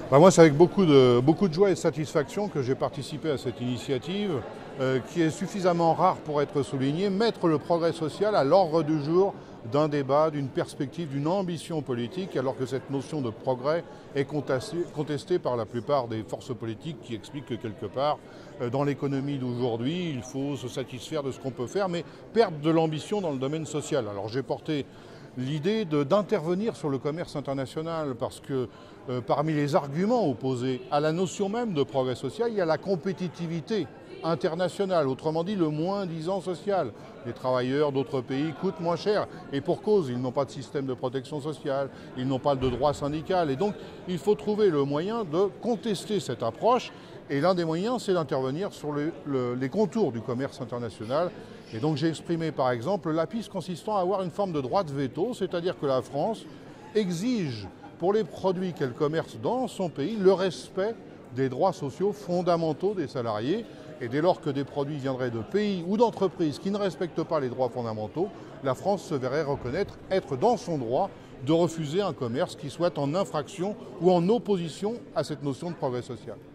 Moi, c'est avec beaucoup de joie et de satisfaction que j'ai participé à cette initiative qui est suffisamment rare pour être soulignée, mettre le progrès social à l'ordre du jour d'un débat, d'une perspective, d'une ambition politique, alors que cette notion de progrès est contestée par la plupart des forces politiques qui expliquent que quelque part, dans l'économie d'aujourd'hui, il faut se satisfaire de ce qu'on peut faire, mais perdre de l'ambition dans le domaine social. Alors j'ai porté l'idée d'intervenir sur le commerce international parce que parmi les arguments opposés à la notion même de progrès social, il y a la compétitivité internationale, autrement dit le moins-disant social. Les travailleurs d'autres pays coûtent moins cher et pour cause, ils n'ont pas de système de protection sociale, ils n'ont pas de droit syndical et donc il faut trouver le moyen de contester cette approche et l'un des moyens c'est d'intervenir sur les contours du commerce international. Et donc j'ai exprimé par exemple la piste consistant à avoir une forme de droit de veto, c'est-à-dire que la France exige pour les produits qu'elle commerce dans son pays le respect des droits sociaux fondamentaux des salariés. Et dès lors que des produits viendraient de pays ou d'entreprises qui ne respectent pas les droits fondamentaux, la France se verrait reconnaître être dans son droit de refuser un commerce qui soit en infraction ou en opposition à cette notion de progrès social.